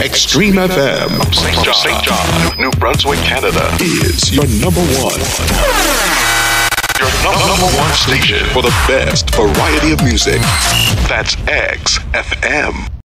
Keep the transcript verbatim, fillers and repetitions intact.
Extreme F M From Saint John, Saint John, New Brunswick, Canada, is your number one. Your number, number one station for the best variety of music. That's X F M.